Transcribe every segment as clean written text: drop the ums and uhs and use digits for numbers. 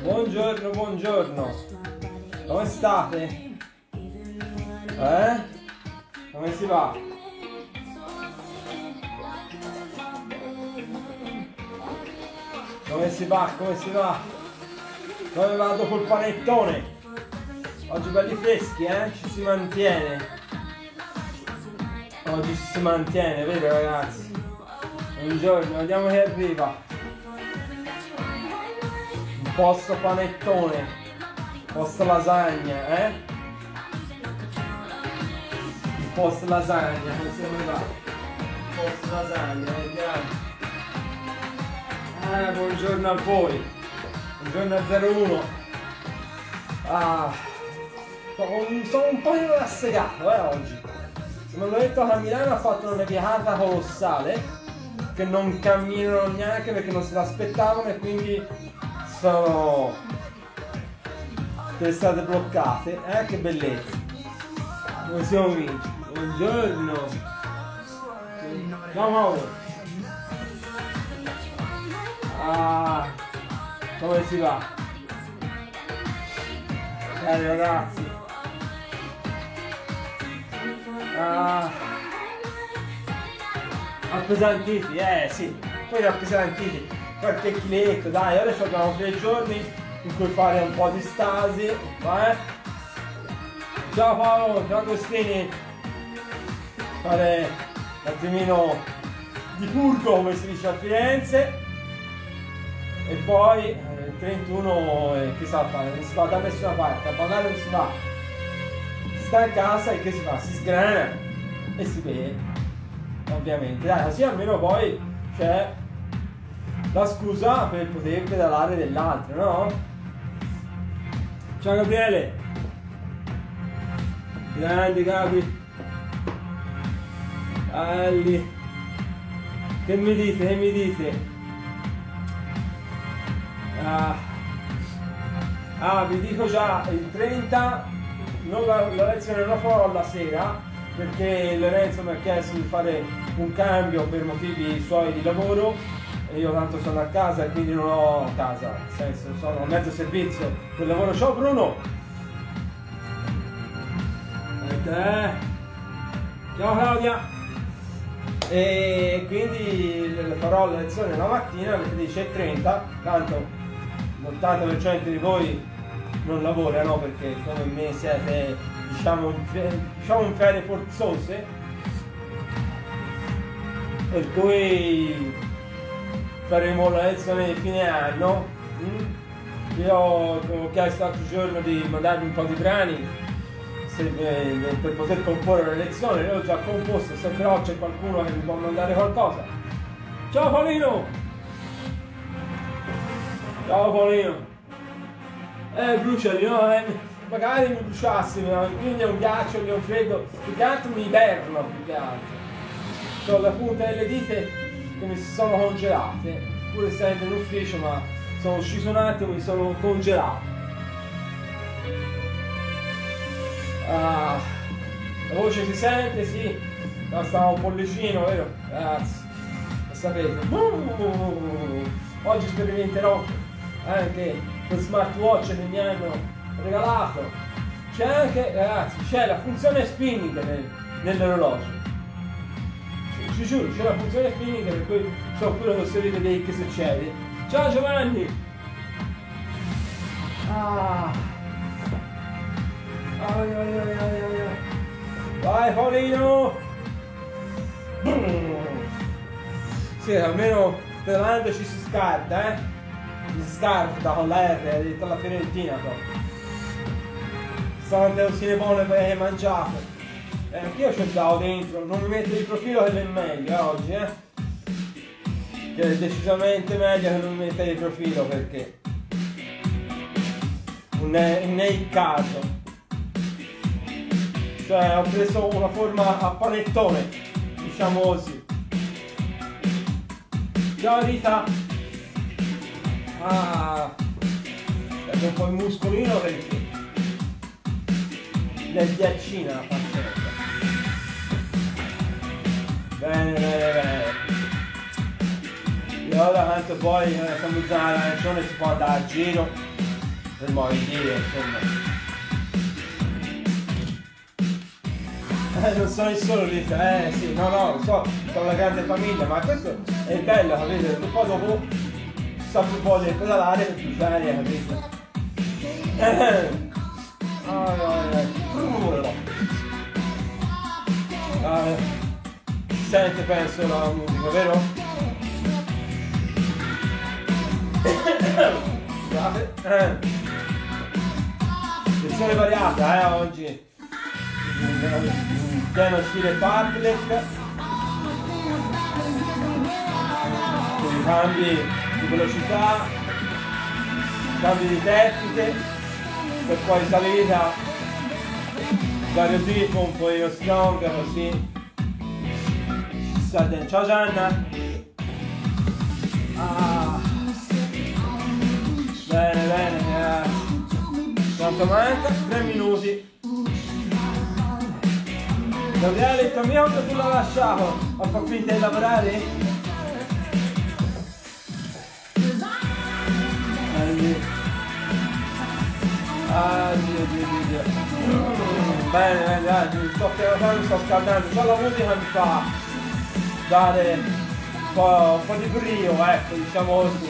Buongiorno, buongiorno. Come state? Come si va? Come si va? Come si va? Come va dopo il panettone? Oggi belli freschi, ci si mantiene. Oggi si mantiene, vero ragazzi? Buongiorno, vediamo che arriva. Un posto panettone, un posto lasagna, un posto lasagna, come si va? Un posto lasagna, vediamo. Buongiorno a voi. Buongiorno a 01. Sono un po' rassegato oggi. Come l'ho detto, a Milano ha fatto una nevicata colossale che non camminano neanche perché non se l'aspettavano e quindi sono delle strade bloccate. Che bellezza. Come siamo amici? Buongiorno. Ciao Mauro. Come si va? Ragazzi. Appesantiti, sì, poi appesantiti, qualche chiletto, dai, adesso abbiamo 3 giorni in cui fare un po' di stasi, Ciao Paolo, ciao Agostini, fare un attimino di purgo come si dice a Firenze e poi il 31 che sa fare, non si va da nessuna parte, a ballare non si va, si sta a casa e che si fa? Si sgrana e si beve. Ovviamente, dai, così almeno poi c'è la scusa per poter pedalare dell'altro, no? Ciao Gabriele! Grandi Gabri! Alli! Che mi dite? Che mi dite? Vi dico già, il 30 la lezione non la farò la sera perché Lorenzo mi ha chiesto di fare un cambio per motivi suoi di lavoro e io tanto sono a casa e quindi non ho casa, nel senso sono a mezzo servizio per lavoro. Ciao Bruno! Ciao Claudia! E quindi farò la lezione la mattina alle 13:30, tanto l'80% di voi non lavorano perché come me siete diciamo in ferie forzose, per cui faremo la lezione di fine anno. Io ho chiesto l'altro giorno di mandarmi un po' di brani per poter comporre la lezione, le ho già composte, se però c'è qualcuno che mi può mandare qualcosa. Ciao Paolino! Ciao Paolino! Bruciali, no? Magari mi bruciassi, quindi è un ghiaccio, è un freddo, più che altro mi iberno, più che altro. Ho la punta delle dita che mi sono congelate, pur essendo in ufficio, ma sono sceso un attimo e mi sono congelato. La voce si sente, sì, stava un pollicino, vero? Ragazzi, lo sapete. Oggi sperimenterò anche lo smartwatch che mi hanno regalato. C'è anche, ragazzi, c'è la funzione spinning nell'orologio. Ci giuro, c'è la funzione spinning per cui so quello che si vedere che succede. Ciao Giovanni! Vai Paolino! Sì, almeno pedalando ci si scarta, si scarta con la R, ha detto la Fiorentina proprio. Stanotte non si ne vuole per mangiato. Anch'io ci andavo dentro, non mi metto di profilo che è meglio oggi, che è decisamente meglio che non mi metta di profilo perché non è il caso. Cioè ho preso una forma a panettone, diciamo così. Ciao Rita! È un po' il muscolino perché nel ghiaccina la faccetta. Bene, bene, bene. E ora tanto poi quando usa l'arancione si può andare a giro per modo di dire, insomma. Non sono il solo lì, sì, no, lo so, sono una grande famiglia, ma questo è bello, capite? Perché poi dopo ci sta più voglia di pedalare per più serie, capite? Si sente, penso, la musica, vero? Scusate. Versione variata, oggi. Pieno stile fartlek, con i cambi di velocità, cambi di tecniche, per poi salita vario tipo, un po' io strong, così. Ciao Gianna! Bene, bene, quanto manca? 3 minuti. Gabriele, il camion tu l'ho lasciato, a far finta di lavorare? Dio. Bene, dai, sto scaldando, solo la musica mi fa dare un po' di brio, ecco, diciamo così,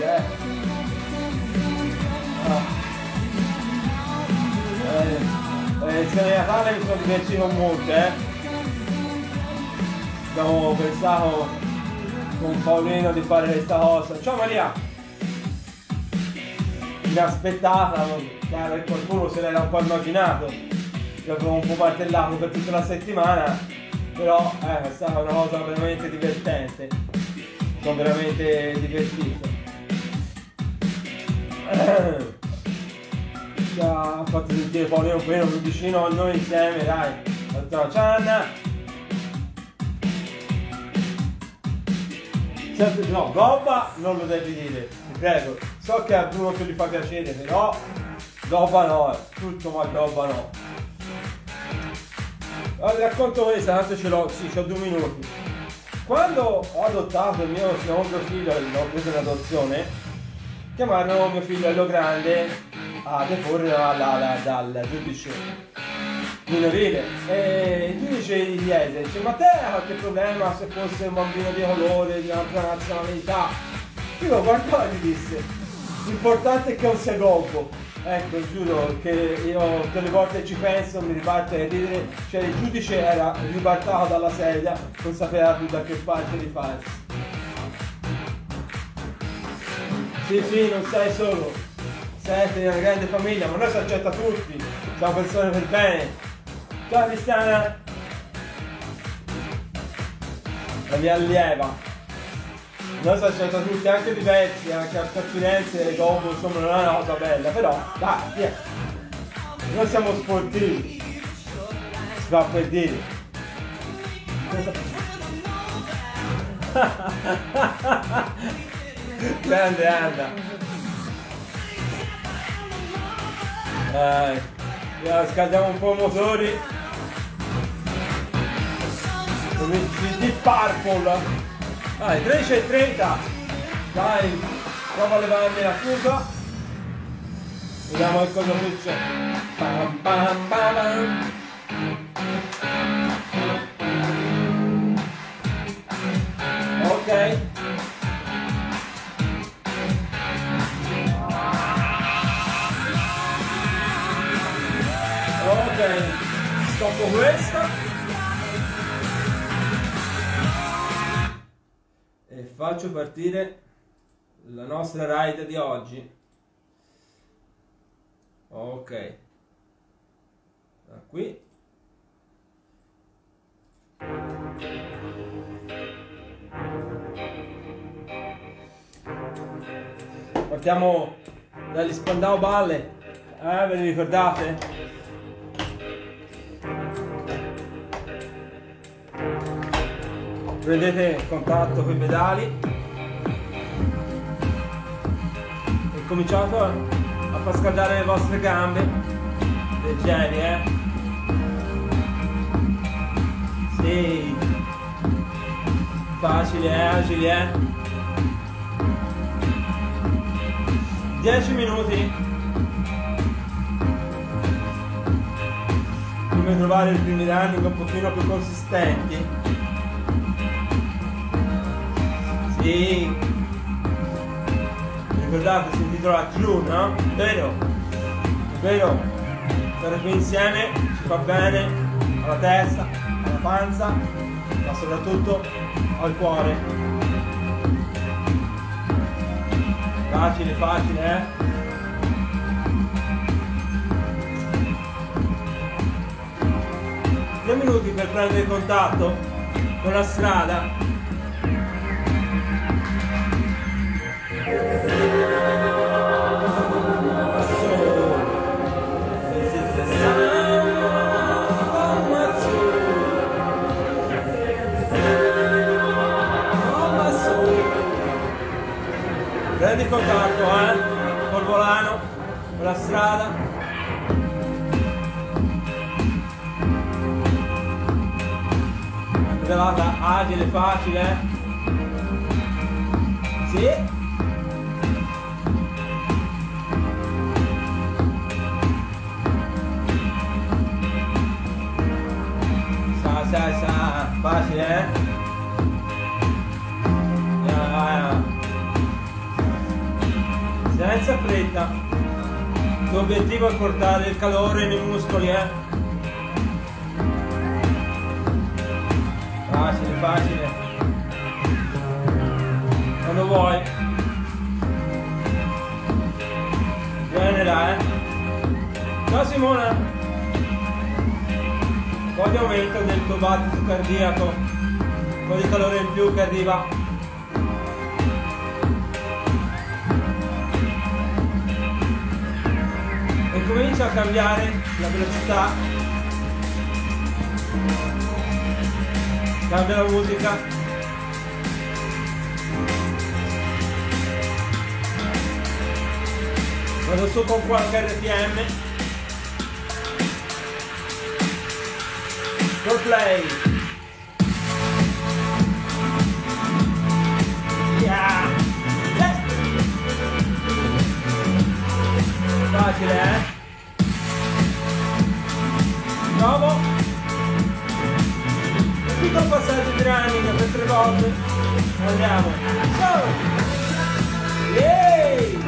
lezione di Natale mi sono divertito molto, abbiamo pensato con Paolino di fare questa cosa. Ciao Maria! Inaspettata, chiaro che qualcuno se l'era un po' immaginato, l'avevo un po' martellato per tutta la settimana, però è stata una cosa veramente divertente, sono veramente divertito. Ci ha fatto sentire Paolino un po' più vicino a noi insieme, dai. Ciao Anna! No, gobba non lo devi dire, ti prego. So che a Bruno che gli fa piacere, però gobba no, tutto ma gobba no. Allora, racconto questa, tanto ce l'ho, sì, ho 2 minuti. Quando ho adottato il mio secondo figlio, l'ho preso in adozione, chiamarono mio figlio grande a deporre dal giudice minorile, e il giudice gli chiede, dice, ma te hai qualche problema se fosse un bambino di colore, di un'altra nazionalità? Io guardavo e gli disse, l'importante è che non sia gobbo. Ecco, giuro che io tutte le volte ci penso, mi riparto a ridere, cioè il giudice era ribaltato dalla sedia, non sapeva più da che parte rifarsi. Sì, non sei solo, sei una grande famiglia, ma noi si accetta tutti, siamo persone per bene. Ciao Cristiana, la mia allieva. Noi si accetta tutti, anche diversi, anche a Firenze e dopo, insomma non è una cosa bella, però dai, via. Noi siamo sportivi, si fa per dire. Grande Anna. Scaldiamo un po' i motori. Di Purple. Dai, 13:30. Dai, prova a levarmi la fuga. Vediamo che cosa succede. Pam pam pam. Ok. Ok, stoppo questa. E faccio partire la nostra ride di oggi. Ok, da qui partiamo dagli Spandau Ballet, ve li ricordate? Prendete contatto con i pedali e cominciate a far scaldare le vostre gambe, leggeri, sì, facili, agili, 10 minuti. come trovare i primi running un pochino più consistenti. Sì, ricordate, si intitola True, no? Vero, è vero, stare qui insieme ci fa bene alla testa, alla panza, ma soprattutto al cuore. Facile, facile, eh? 3 minuti per prendere contatto con la strada. Prendi contatto, col volano, con la strada. Pedalata agile, facile. Sì. Sa, facile, eh? Senza fretta. Il tuo obiettivo è portare il calore nei muscoli, Facile, facile. Quando vuoi. Vieni là, Ciao Simona. Un po' di aumento del tuo battito cardiaco. Un po' di calore in più che arriva. E comincia a cambiare la velocità. Cambia la musica. Vado su con qualche RPM. Go play. Yeah. Facile, Nuovo. Piccolo passaggio di running per 3 volte. Andiamo. Go! Yay!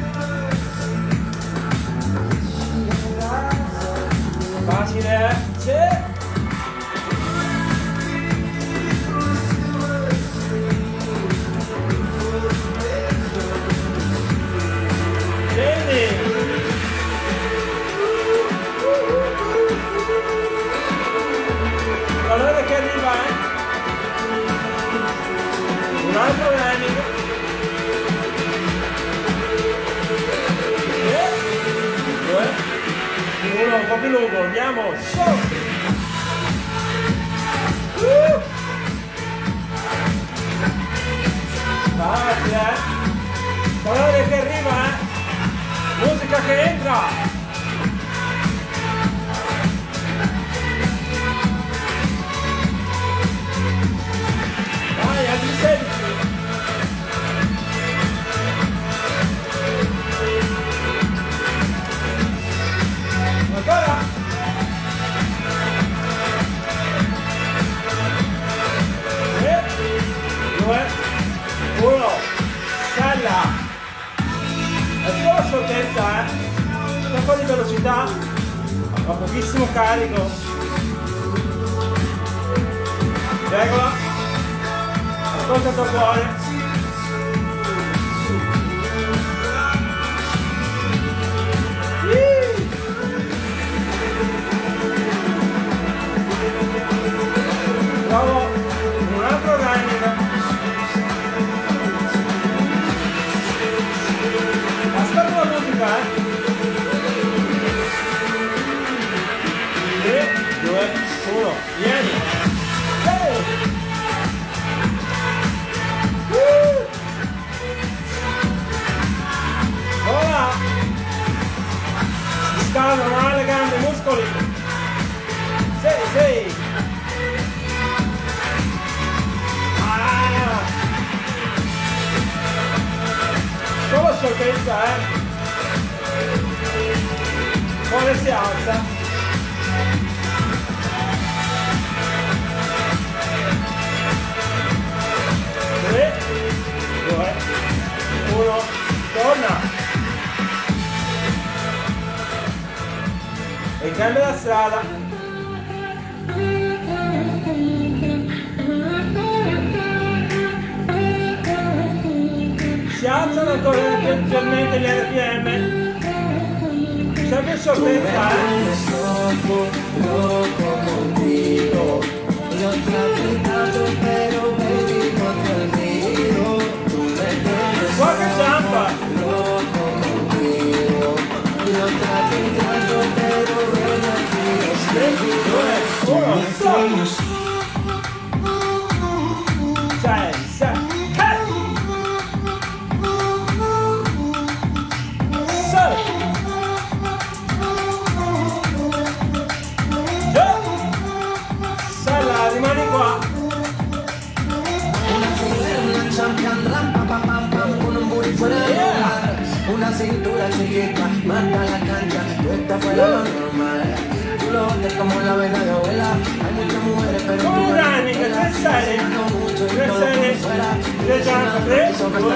Facile, Sì! Bene! Allora che arriva, Un altro running. 2, 1, un po' più lungo, andiamo, Facile, Allora che arriva, Musica che entra. Altri 16. Ancora. 3, 2, 1. Sella. È solo scioltezza, Un po' di velocità, ma pochissimo carico. Regola. Ascolta il tuo cuore. Provo un altro running. Ascolta la musica, 3, 2, 1, vieni. Ora si stanno le gambe, i muscoli. 6. Solo scioltezza, Poi si alza. e cambia la strada. Si alzano ancora leggermente gli RPM, sempre sorpresa, qualche zampa. Rimani qua. Una cintura chiquita, manda la cancha, tú estás fuera lo normal. Tú lo bates como la vena de abuela. Hay muchas mujeres, pero tú un running, 3 serie, 3 serie, 3 jump, 3, 2, 1,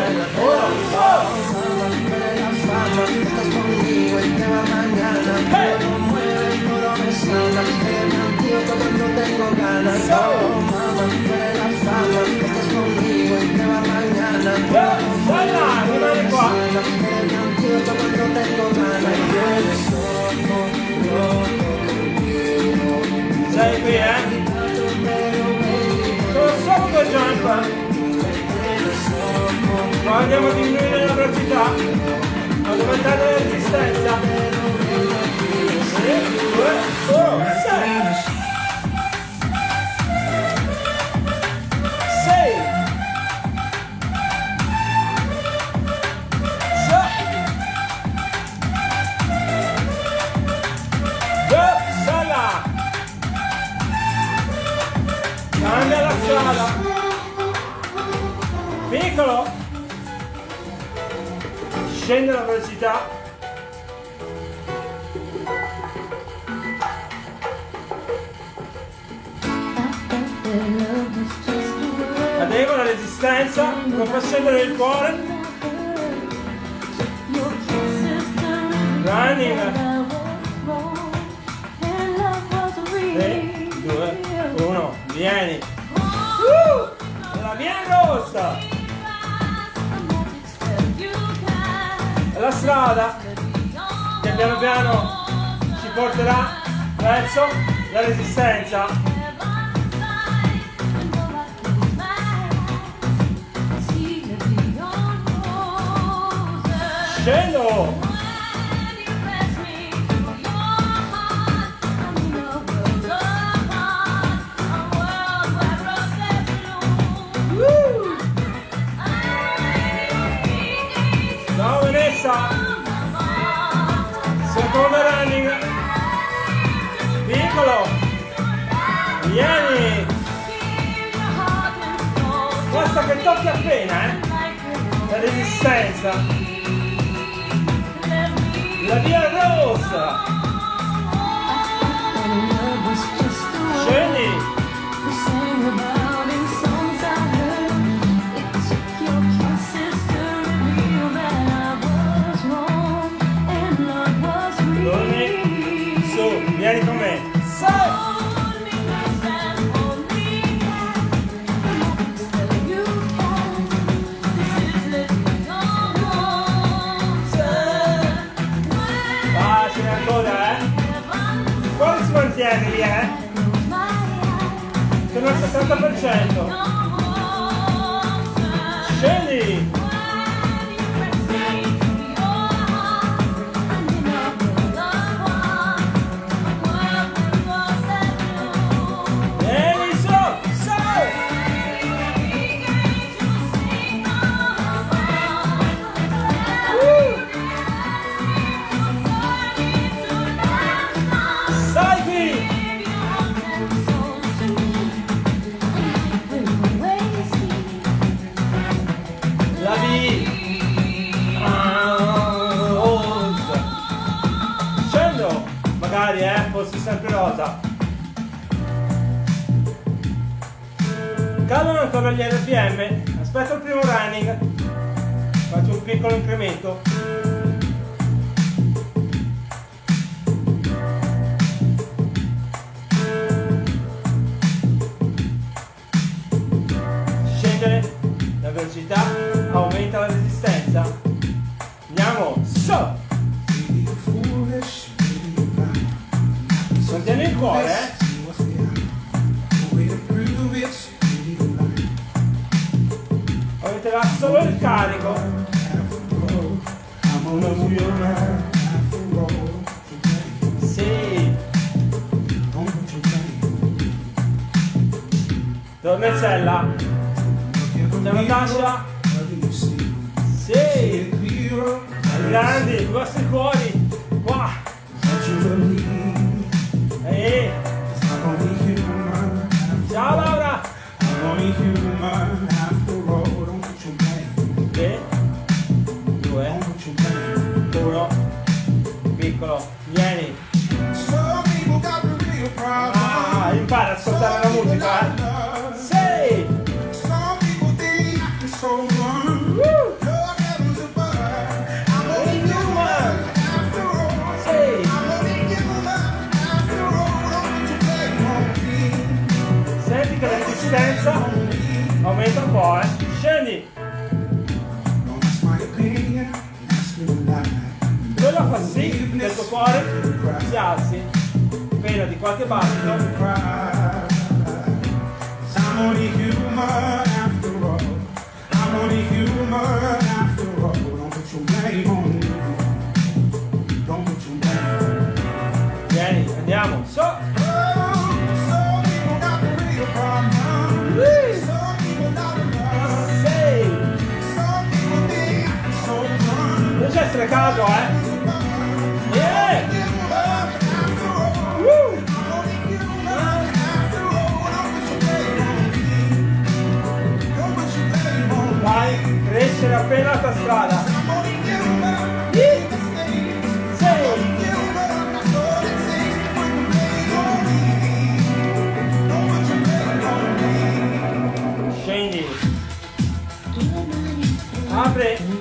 estás conmigo y te va mañana. Todo mueve, todo me sana. Eres mi antídoto cuando tengo ganas. Oh, mamá, tú eres la fama. Estás conmigo y te va mañana. rimani qua. Cuando tengo ganas. Sei qui, sono solo 2 jump. Poi andiamo a diminuire la velocità, ad aumentare la resistenza. 3, 2, 1, 6. Cambia la strada, piccolo, scende la velocità, adegua la resistenza, non fa scendere il cuore, running, 3, 2, 1, vieni, la via rossa, è la strada che piano piano ci porterà verso la resistenza. Scendo! Ciao Vanessa! Secondo running! Piccolo! Vieni! Basta che tocchi appena, la resistenza! La via rossa! Scendi! Vieni con me. Facile ancora, Quale si mantiene lì, Sono al 70%. Scendi. Fossi sempre rosa. Calano ancora gli RPM, aspetta il primo running, faccio un piccolo incremento. Mantieni il cuore, eh? Avete là solo il carico. Sì. Tornezella. C'è una tascia. Sì. Grandi, i vostri cuori. Qua. Ehi. Ciao Laura. 3, 2, 1. Piccolo, vieni. Ah, impara ad ascoltare la musica, eh. Sei. Senti che la resistenza aumenta un po', eh. Scendi. Quello fa sì che il tuo cuore si alzi, pena di qualche battito. Vieni, andiamo, so. Non c'è essere caldo, eh? Yeah! Vai, crescere appena la tua strada. Scendi. Apri.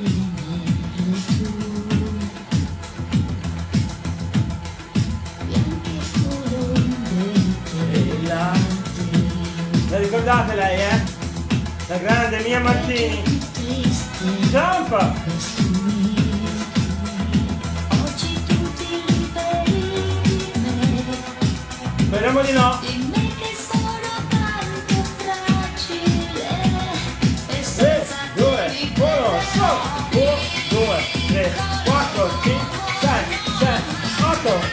La ricordate lei, eh? La grande Mia Martini. Jump! Speriamo di no. 3, 2, 1, stop! 1, 2, 3, 4, 5, 6, 7, 8.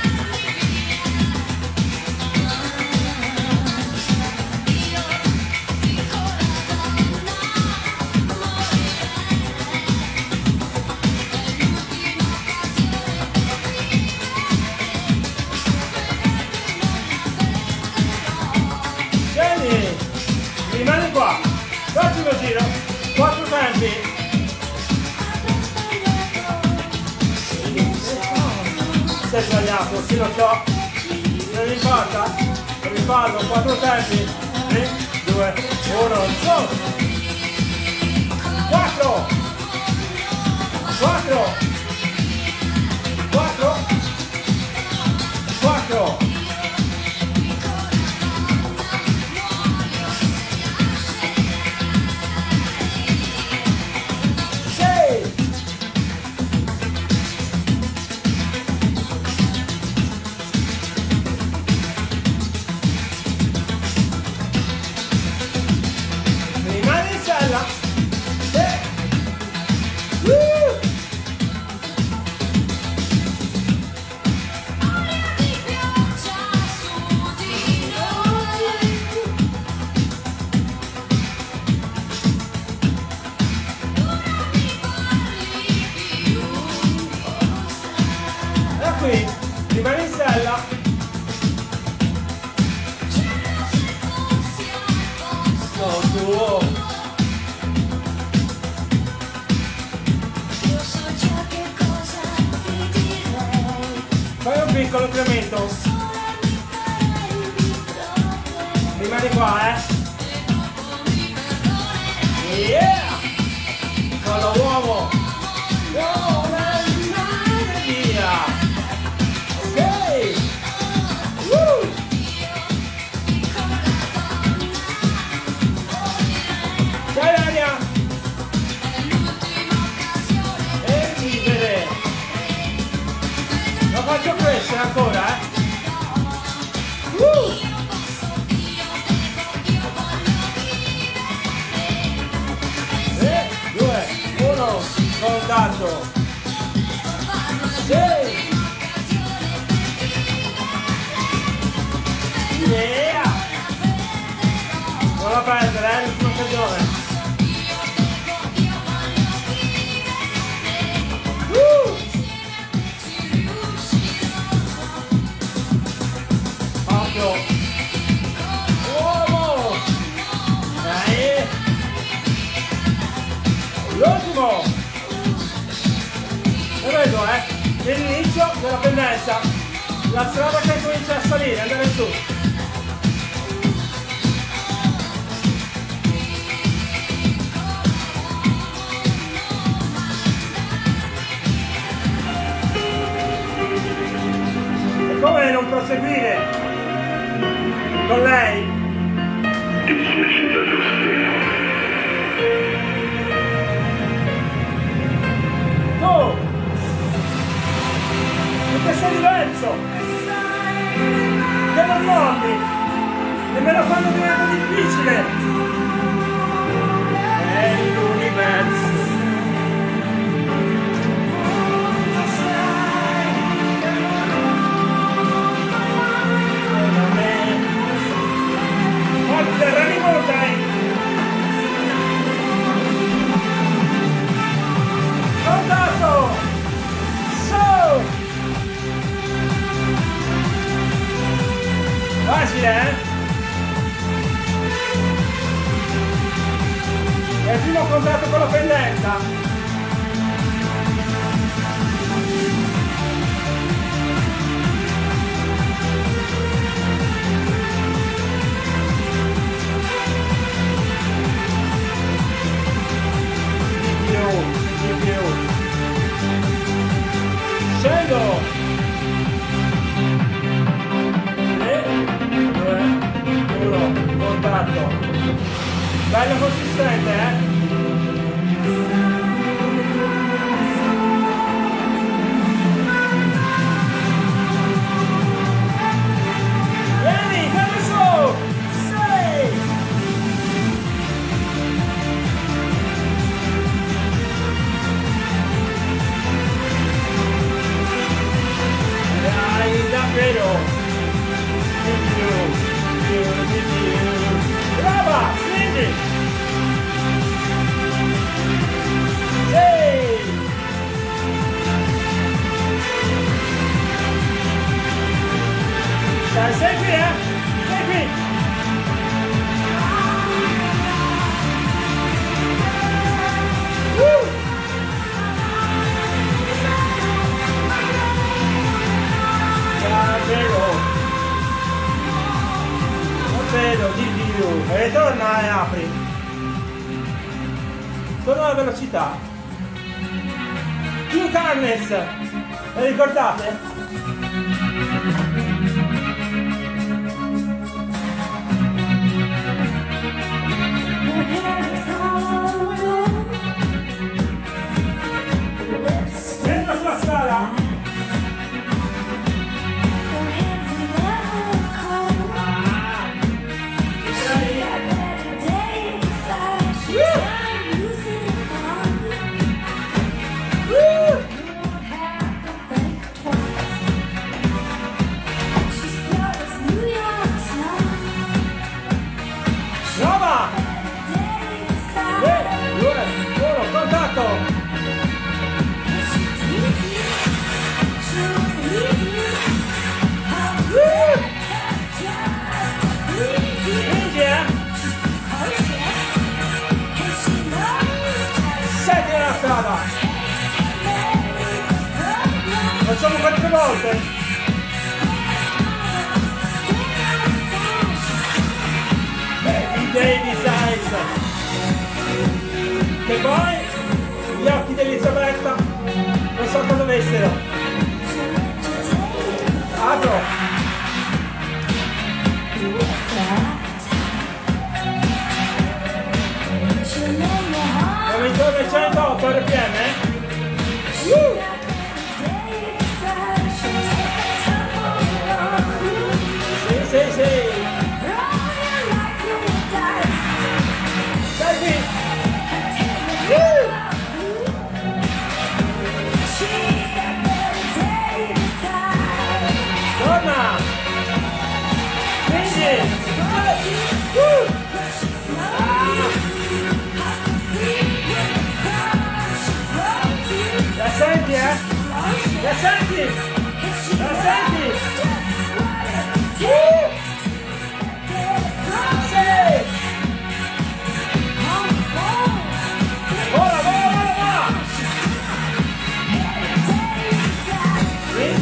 Rimani qua, facci uno giro, 4 tempi. Sei sbagliato, sì lo so, non importa, rifallo, 4 tempi. 3, 2, 1, go! 4, 4, 4, 4. Qui, rimani in sella. Oh, tuo. Fai un piccolo incremento. Rimani qua, eh. Yeah! Solo uomo. Via. faccio crescere ancora, 3, 2, 1, contatto. Sì. Yeah. Non la perdere, l'ultima occasione. Uomo! Dai! L'ultimo! Lo vedo, l'inizio della pendenza, la strada che comincia a salire, andare su. E come non proseguire con lei? Tu! Perché sei diverso! Che non molli! Nemmeno quando diventa difficile! È l'universo! Contatto! So! Facile, È il primo contatto con la pendenza. Scendo! 3, 2, 1, contatto. Bello consistente, Vieni, vieni su! 6! Dai, davvero! Di più! Brava! Spingi! 6! Dai, sei qui, Sei qui! Davvero, di più. E torna e apri. Torna alla velocità. Più Carnes. Le ricordate? Entra sulla strada. Brava! 3, 2, 1, contatto! Senti nella strada! Facciamo 4 volte! Baby size! Che poi gli occhi di Elisabetta non so cosa avessero. Apro! Siamo intorno ai 108 rpm,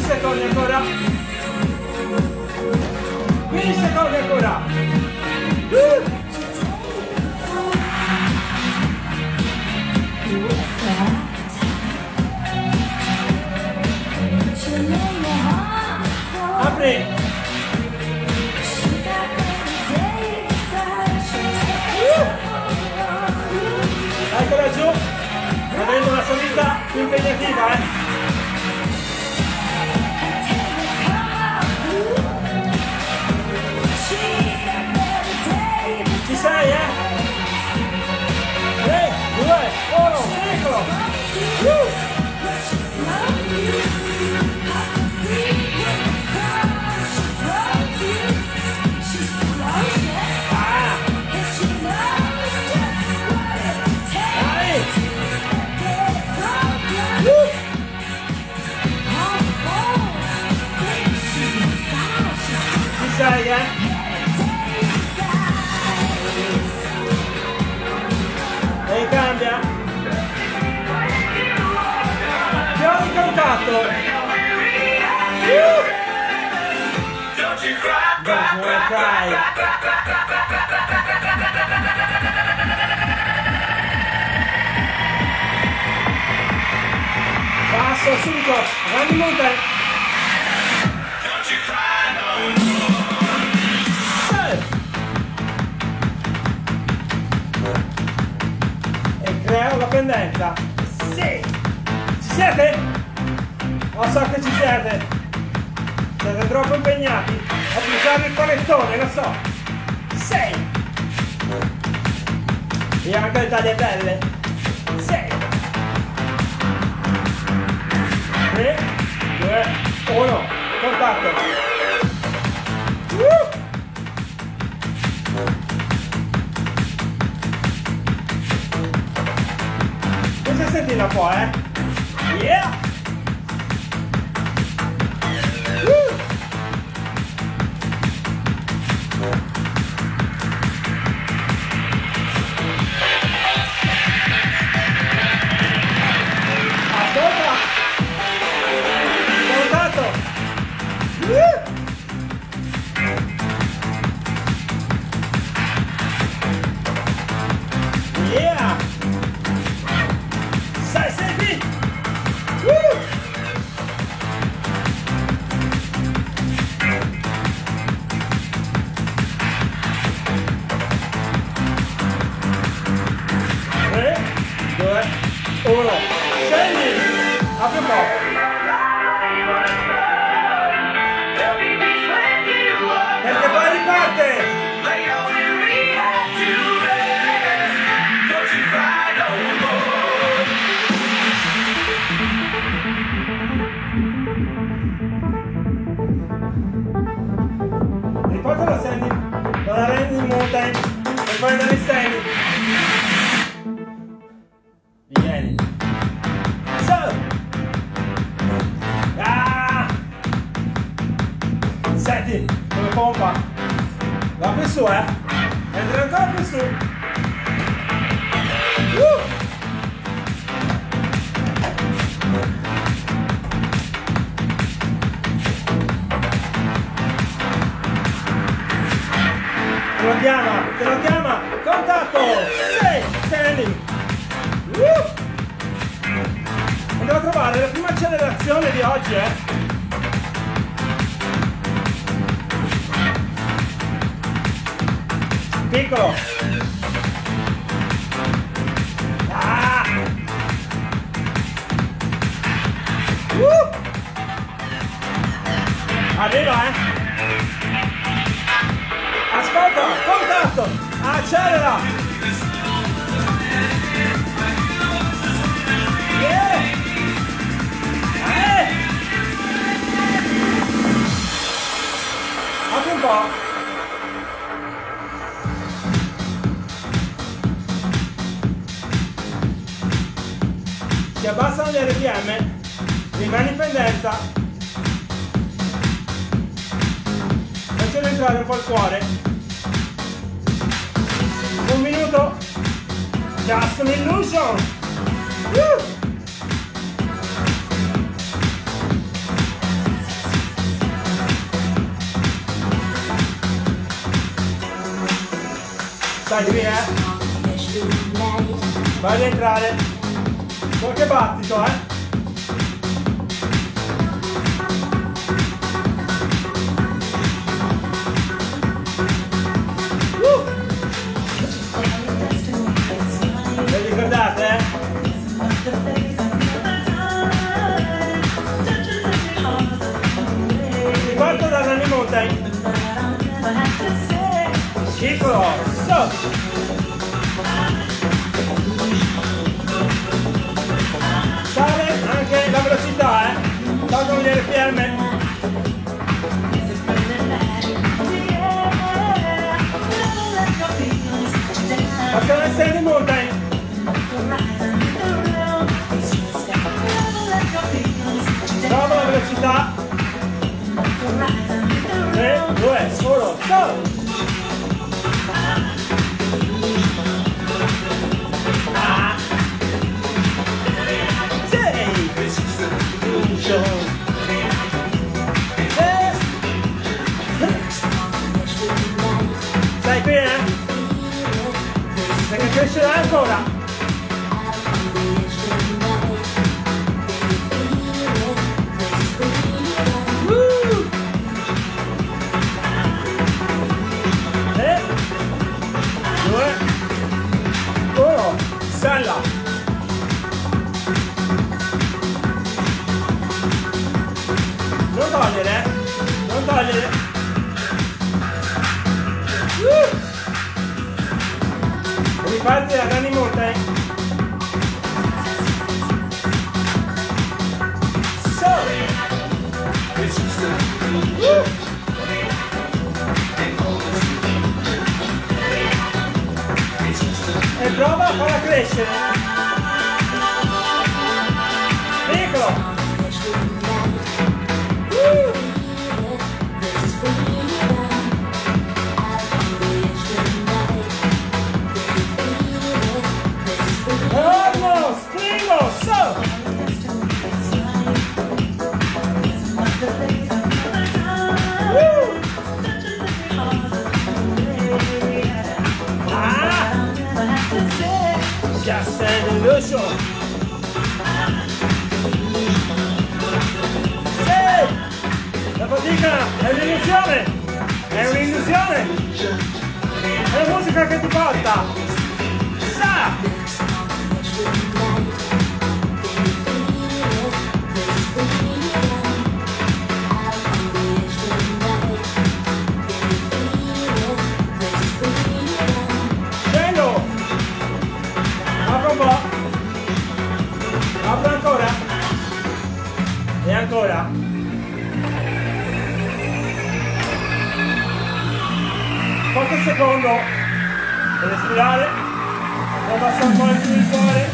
15 secondi ancora. 15 secondi ancora. Apri. Eccola giù. Avendo una salita più impegnativa, Ci sei, 3, 2, 1, eccolo! Ci sei, E cambia. Chiaro il contatto. Don't you cry. Passo subito, Randy Mountain. Crea la pendenza. Sì! Ci siete? Lo so che ci siete. Siete troppo impegnati a usare il panettone, lo so. Sì! E anche le tagliatelle. Sì! 3, 2, 1. Contatto. Senti un po', Yeah! Ascolta! Contatto! Yeah! Uno, scendi! Apri un po'! Perché poi riparte! Riportalo Sandy, dalla Randy Mountain e poi andare in Sandy. Vieni. Senti, come pompa. Va più su, Entra ancora più su. Te lo chiama. Contatto. Sì, standing. Andiamo a trovare la prima accelerazione di oggi, Piccolo. Arriva, Ascolta, contatto. Accelera. Apri un po'. Si abbassano gli RPM, rimani in pendenza, faccio entrare un po' il cuore, 1 minuto, just an illusion, Stai qui, vai ad entrare. Qualche battito, Vi ricordate, Riparto da Running Mountain. Piccolo, so. Sale anche la velocità, tolgono gli RPM. Facciamo il Running Mountain. 3, 2, 1, go! Stai qui, perché crescerà ancora. Sella. Non togliere, non togliere. Riparti la Running Mountain. So. E prova a farla crescere. Piccolo. Vamos, stringo, so. Just an illusion. Sì! La fatica è un'illusione! È un'illusione! È la musica che ti porta! Sa! Apro ancora e ancora. Qualche secondo per respirare, poi passa un po' il cuore,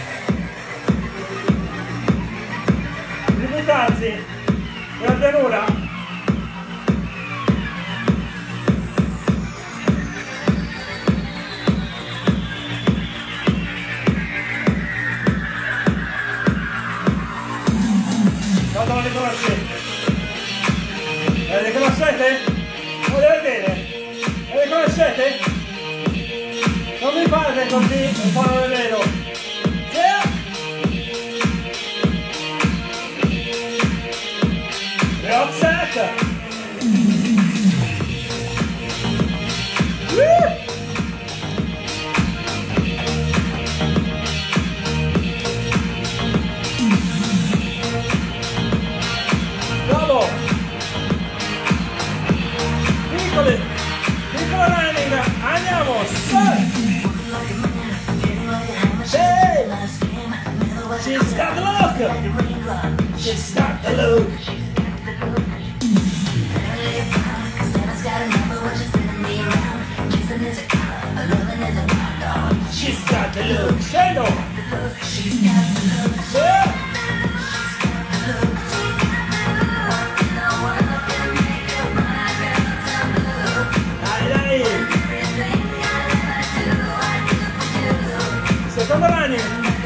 ributtarsi nella pianura. Vado alle conoscete? Le conoscete? Volete bene? Le conoscete? Non mi fate così, un po' non è vero. Roxette! Bravo! Piccolo running, andiamo! Hey! She's got the look! She's got the look! She's got the look! Scendo! Yeah! Secondo running,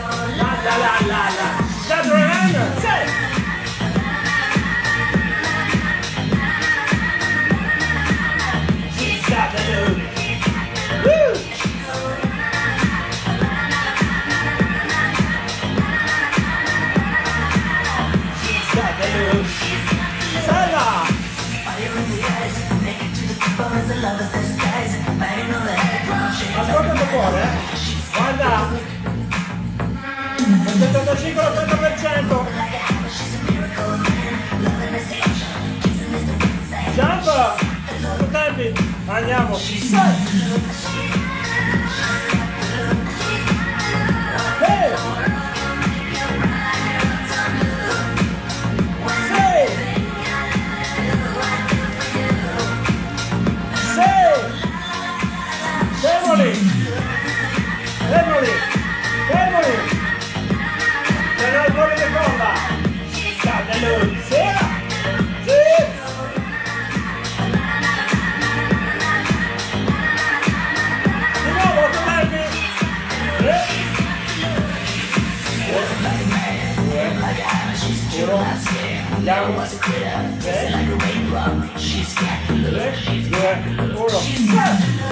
la, start running, sei. She's got the look. Woo! Ascolta il cuore, guarda, il 75 all'80%. Jump, su tempi, andiamo, 6, hey, 6, fermoli, se no il cuore di bomba, scaldalo, sì. Andiamo, 3, 2, 1,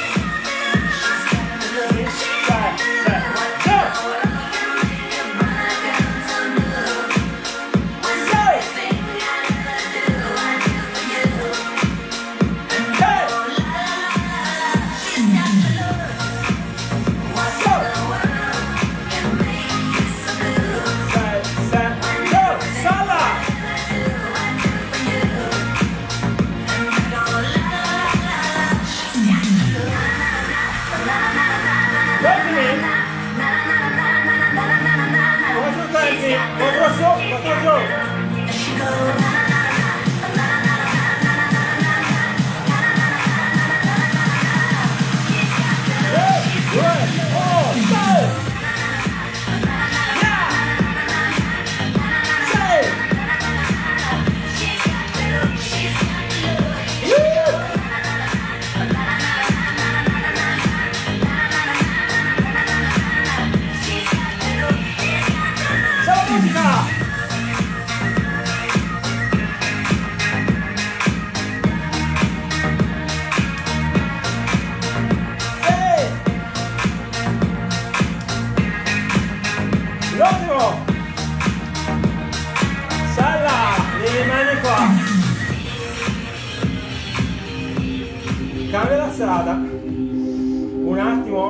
cambia la strada un attimo,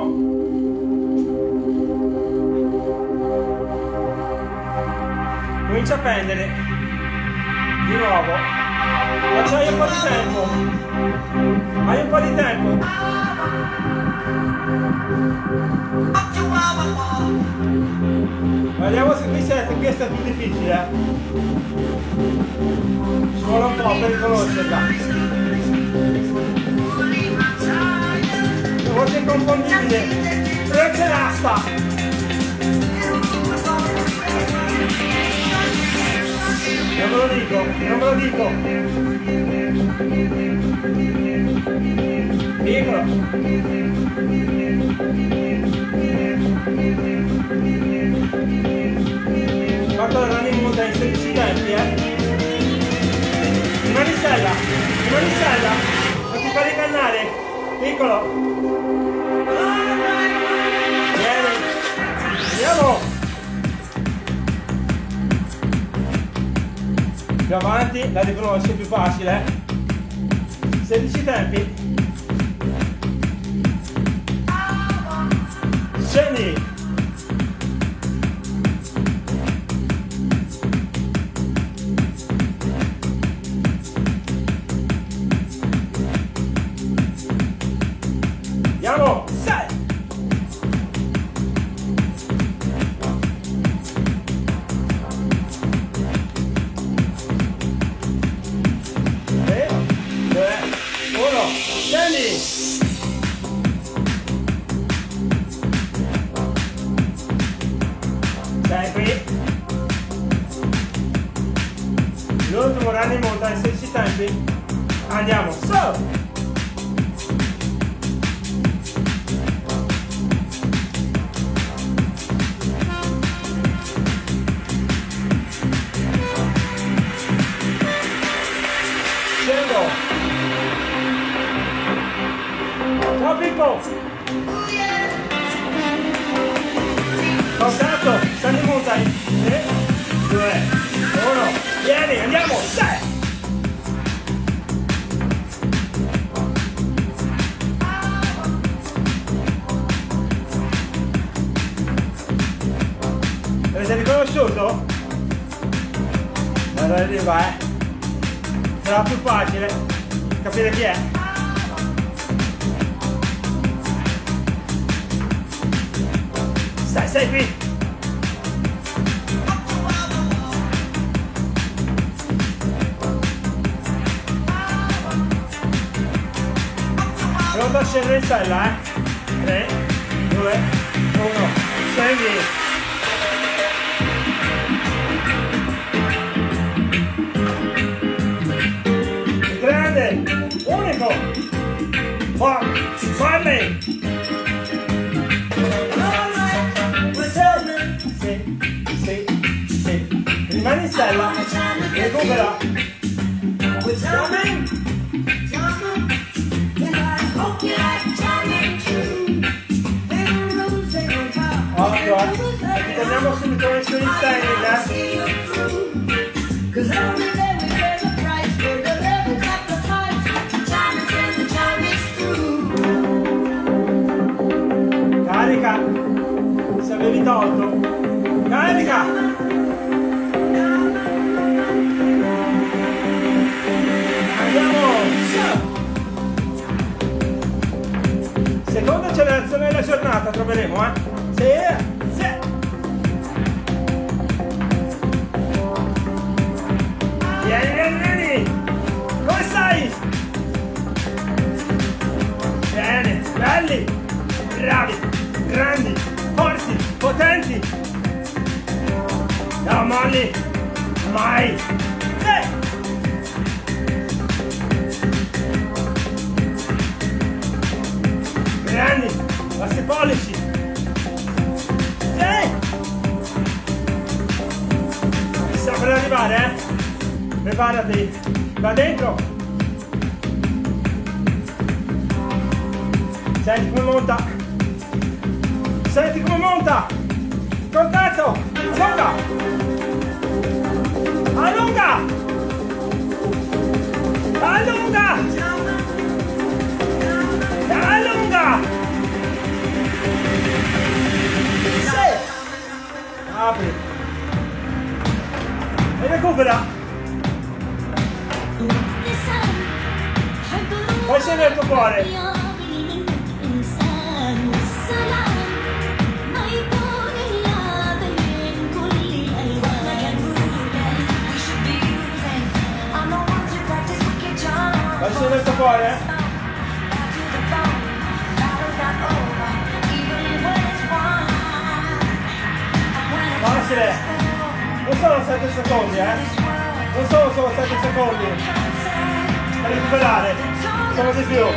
comincia a pendere di nuovo, ma c'hai un po' di tempo, hai un po' di tempo, vediamo se qui siete, questo è più difficile, ci vuole un po' per conoscerla. Voce inconfondibile, Frank Rasta. Non ve lo dico, non ve lo dico. Piccolo. Fatto la running mood in 16 tempi, Rimani in sella, non ti fai ricannare. Piccolo, vieni, andiamo, più avanti la riconosci, più facile, 16 tempi, scendi, andiamo, 6, scendi, sei qui, l'ultimo running monta in 16 tempi, andiamo, so, ciao Pippo! Passato, sali montai! 3, 2, 1, vieni, andiamo! 6! arriva, sarà più facile capire chi è. Stai qui. Pronto a scendere in sella, 3, 2, 1, scendi. Grande, unico. Fammi. Sì. Rimani in sella. Recupera. Occhio, torniamo subito verso il carica, se avevi tolto, carica. Andiamo. Seconda accelerazione della giornata troveremo, Sì. Vieni. Come stai? Bene, belli, bravi, grandi, forti, potenti. Non molli mai. Grandi, bassi pollici. Sta per arrivare, preparati, va dentro. Senti come monta. Contatto, allunga. Apri e recupera. Poi scendere il tuo cuore. Poi scendere il tuo cuore. Facile, non sono 7 secondi, non sono solo 7 secondi per recuperare, sono di più.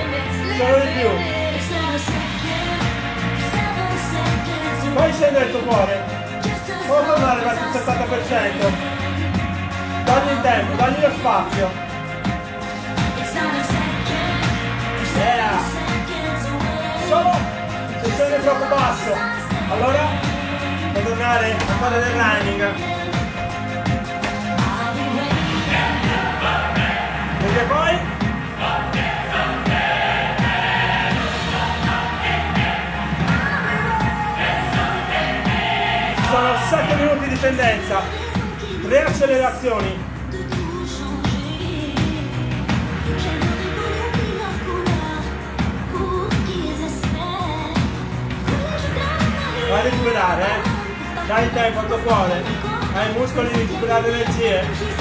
Poi scendere il tuo cuore, può tornare verso il 70%, dagli il tempo, dagli lo spazio. Solo se scende troppo basso, allora puoi tornare a fare del running. Perché poi sono 7 minuti di tendenza, 3 accelerazioni. Vai a recuperare, dai tempo al tuo cuore, ai muscoli di recuperare energie.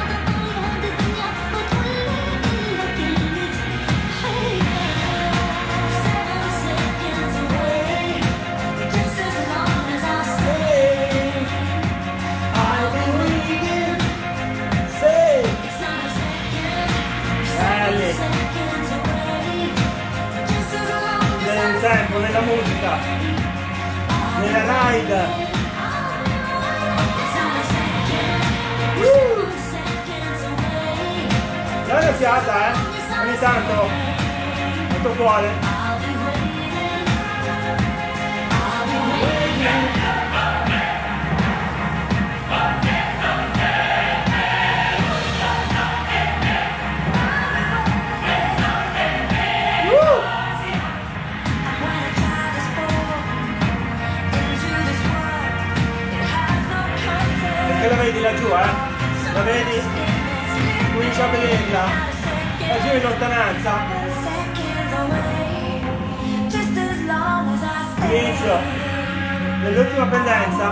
Nel tempo, nella musica, nella ride. Dai una fiata, ogni tanto al tuo cuore. Perché la vedi laggiù, la vedi? gira in lontananza. Inizio nell'ultima pendenza.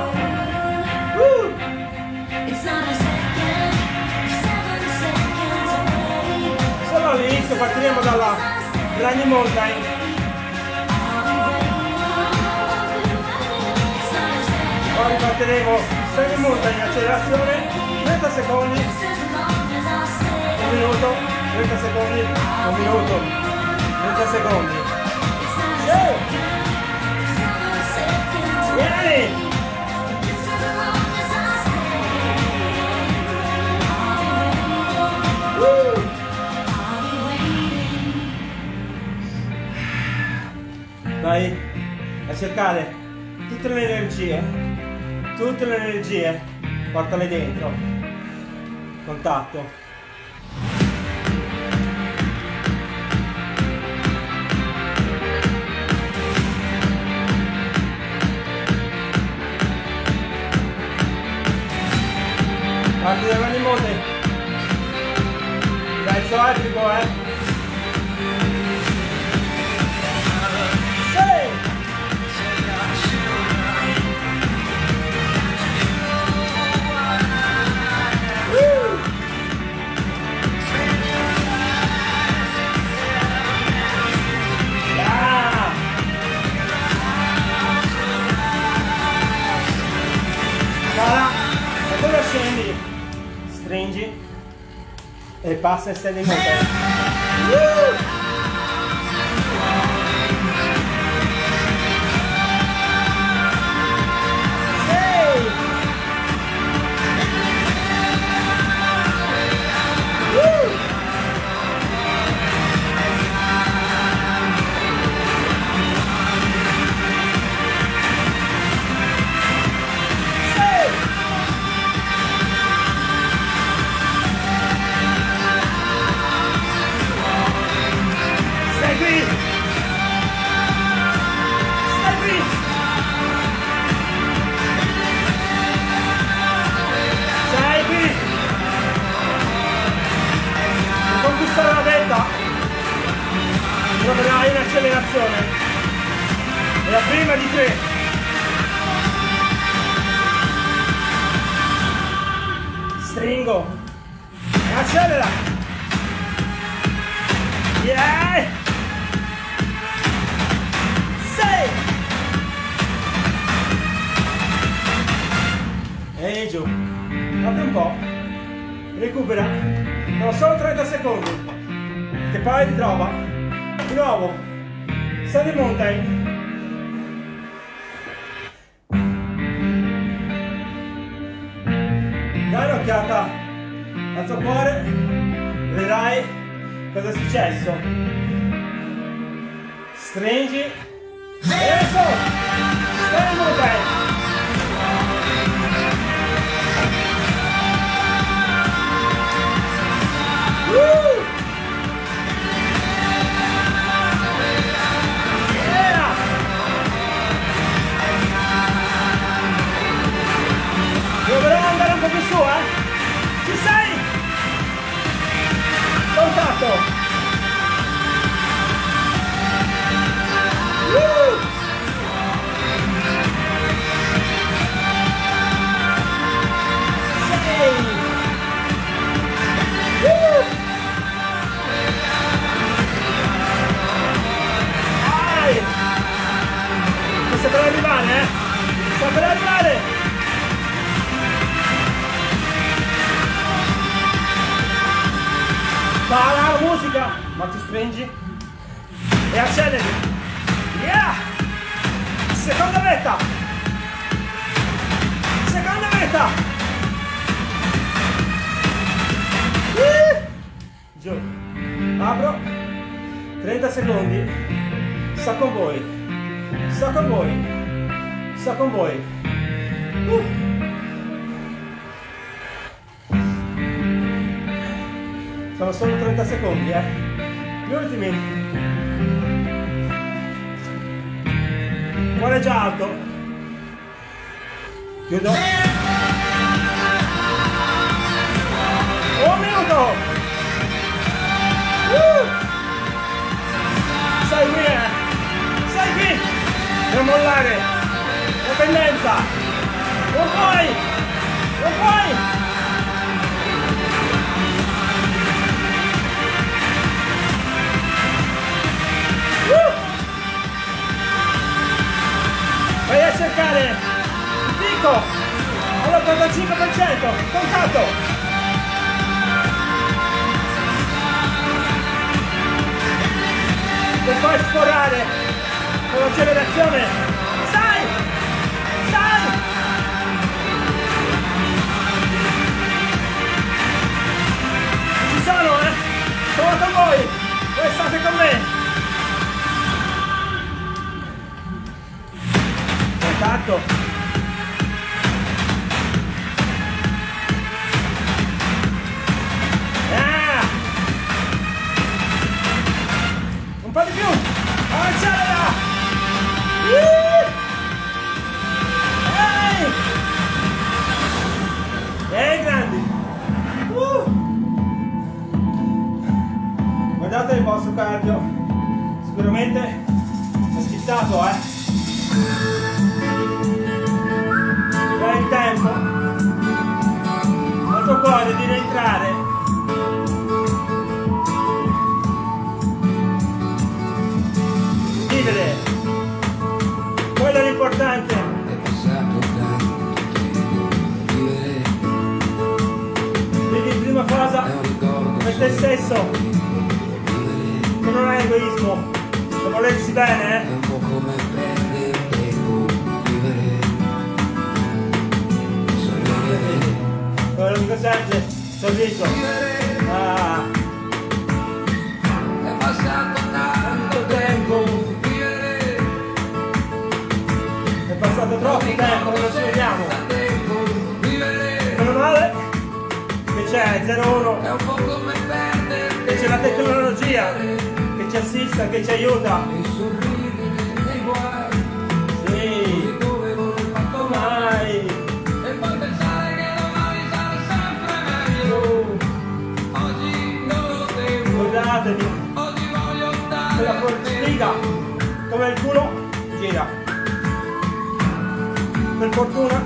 Solo all'inizio partiremo dalla Running Mountain. Poi ripartiremo Running Mountain in accelerazione, 30 secondi, 1 minuto, 30 secondi, 1 minuto, 30 secondi. Vieni! Vai a cercare tutte le energie, portale dentro, contatto. Parti da Running Mountain, verso Artico, stringi e passa e stendi in montagna. 3. Stringo. Accelera. Yeah. 6. E giù. Apri un po'. Recupera. No, solo 30 secondi. Che poi ritrova. Di nuovo. Sali mountain. Dai un'occhiata al tuo cuore, vedrai cosa è successo. Stringi e adesso stai mountain. Dovrò andare un po' più su, Ci sei? Contatto! Sta per arrivare, Sta per arrivare! Para la musica, ma ti stringi e acceleri. Yeah! Seconda vetta. Seconda vetta. Giù. Apro. 30 secondi. Sta con voi. Sta con voi. Sta con voi. Sono solo 30 secondi, Gli ultimi. Cuore già alto. Chiudo. 1 minuto. mollare, dipendenza, non puoi, non puoi. Vai a cercare il picco all'85%, contatto. E poi sforare con l'accelerazione. Sai! Sai! Ci sono, sono con voi! Voi state con me! Contatto! Un po' di più! Accelera! Grandi! Guardate il vostro cardio, sicuramente è schizzato, per il tempo al tuo cuore di rientrare. Vivere, quello è l'importante. Vedi prima cosa per te stesso, che non è egoismo, per volersi bene, È un po' come perdere il tempo, vivere, sorridere. quello lo dico sempre, sorriso. È passato tanto tempo, vivere, È passato troppo tempo, non ci vediamo. vivere. Meno male che c'è 01, È un po' come perdere il che c'è la tecnologia, che ci assista, che ci aiuta. tempo, e sorridere nei guai, Sì, dove volevo fatto mai. e poi pensare che domani sarà sempre meglio. Oggi non lo devo, Ricordatevi, oggi voglio che la stare sfiga, come il culo, gira. Per fortuna,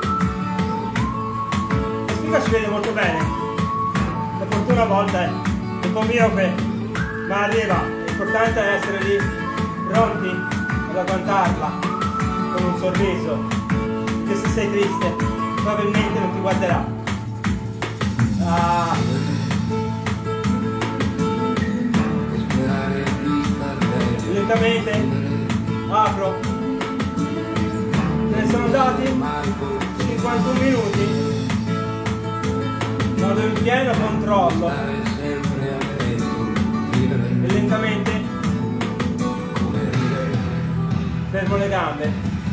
la sfiga si vede molto bene. Per fortuna a volte è un po' miope, ma arriva. L'importante è essere lì, pronti ad agguantarla, con un sorriso, che se sei triste, probabilmente non ti guarderà. sperare di star meglio. Lentamente apro. Ne sono dati 51 minuti. Vado in pieno controllo Stare sempre attento, vivere e lentamente come ridere. fermo le gambe.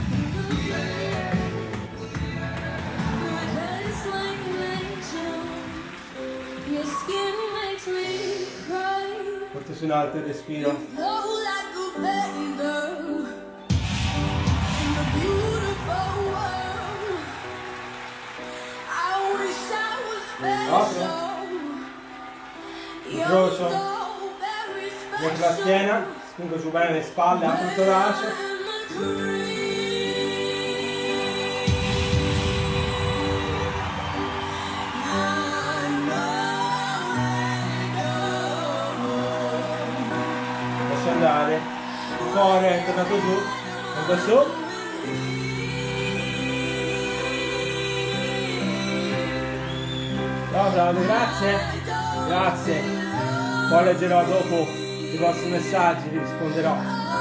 Just like an angel, your skin makes me cry. Porto su in alto il respiro. Flow like a feather in the beautiful world. I wish I was special. You're Incrocio. so very Metto la schiena, spingo giù bene le spalle, apro il torace. Lascio andare. Il cuore è tornato giù. Torno su. Ciao, ciao, grazie. Grazie. Poi leggerò dopo i vostri messaggi, vi risponderò.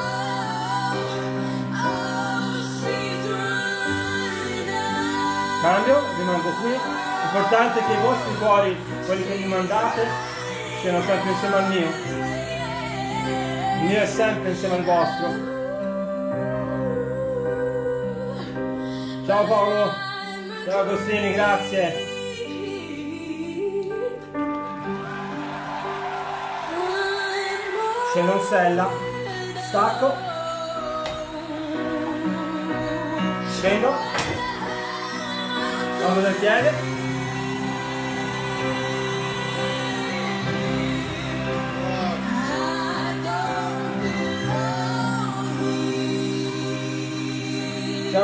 Cambio, rimango qui. L'importante è che i vostri cuori, quelli che mi mandate, siano sempre insieme al mio. Il mio è sempre insieme al vostro. Ciao Paolo. Ciao Agostini, grazie. Se non sella, stacco, scendo, vado del piede,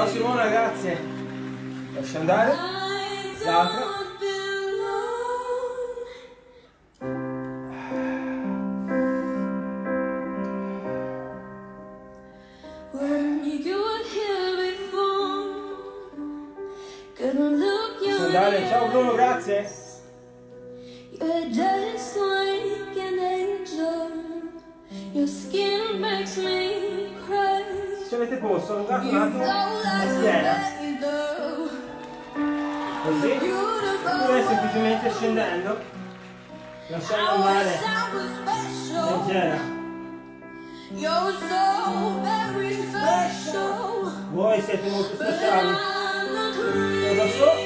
Ciao Simona, grazie. Lascia andare. L'altra. Lascia andare. Ciao Bruno, grazie. You're just like an angel. Your skin makes me cry. Se avete posto, allungate un attimo la schiena. Così. Oppure semplicemente scendendo. Lasciando andare. Leggera. You're so very special. Voi siete molto speciali. E lo so.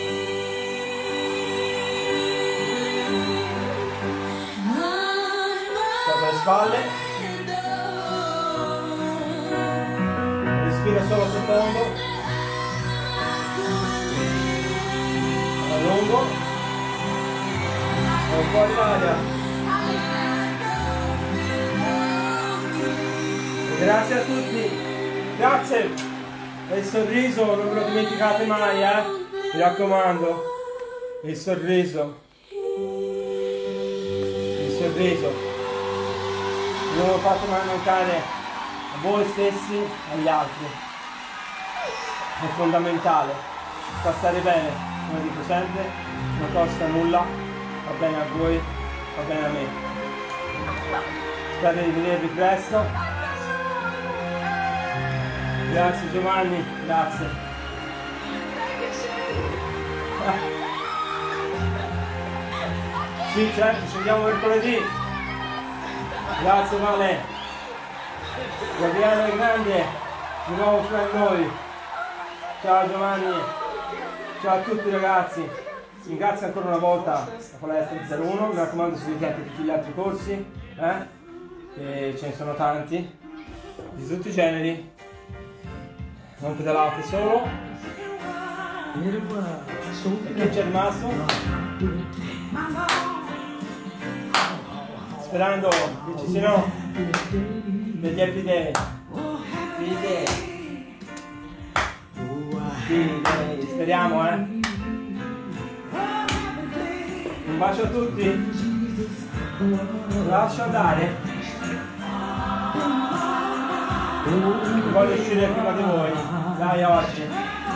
Sopra le spalle. Respira solo profondo. Allungo. E fuori l'aria. Grazie a tutti. Grazie. E il sorriso non ve lo dimenticate mai, mi raccomando. Il sorriso. Il sorriso. Non lo fate mai mancare a voi stessi e agli altri. È fondamentale. Sta stare bene, come dico sempre, non costa nulla, va bene a voi, va bene a me. Spero di vedervi presto. Grazie Giovanni, grazie. Sì, certo, ci vediamo mercoledì. Grazie Vale. Gabriele è grande, di nuovo fra noi. Ciao Giovanni. Ciao a tutti ragazzi. Ringrazio ancora una volta la palestra 01, mi raccomando seguite anche tutti gli altri corsi, che ce ne sono tanti, di tutti i generi. Non pedalate solo. E chi c'è rimasto? Sperando che ci siano degli happy day. Speriamo, Un bacio a tutti. Lascio andare. Voglio uscire prima di voi. Dai oggi.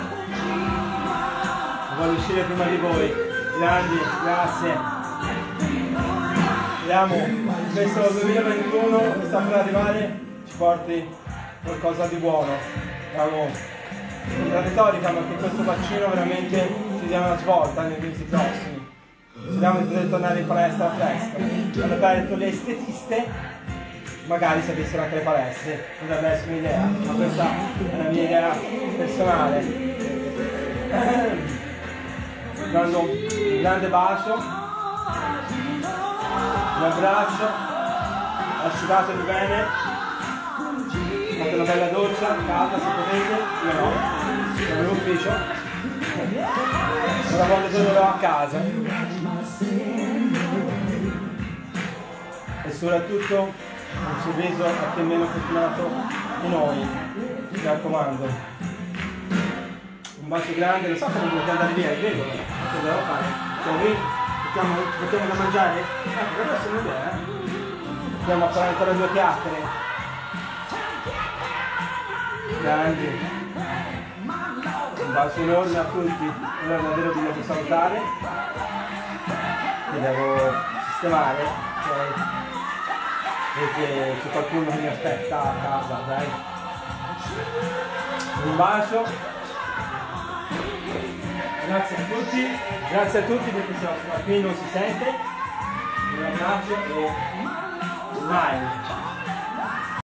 Voglio uscire prima di voi. Grandi, grazie. Speriamo che questo 2021 che sta per arrivare ci porti qualcosa di buono. Siamo la retorica, ma che questo vaccino veramente ci dia una svolta nei mesi prossimi. Speriamo di poter tornare in palestra presto. Hanno aperto le estetiste, magari se avessero anche le palestre, potrebbe essere un'idea, ma questa è la mia idea personale. Dando un grande bacio, un abbraccio, asciugatevi bene, fate una bella doccia, calda se potete, io no, sono in ufficio, ora voglio tornare a casa. E soprattutto un sorriso a chi è meno fortunato di noi, mi raccomando. Un bacio grande, lo so che non volete andare via, vedo, che devo fare? Siamo qui, mettiamo da mangiare? Ecco, adesso è un'idea, Andiamo a fare ancora due chiacchiere. Grandi. Un bacio enorme a tutti. Ora davvero vi devo salutare. Vi devo sistemare, ok? Perché c'è qualcuno che mi aspetta a casa, dai. Un bacio. Grazie a tutti perché qui non si sente. Un abbraccio e smile.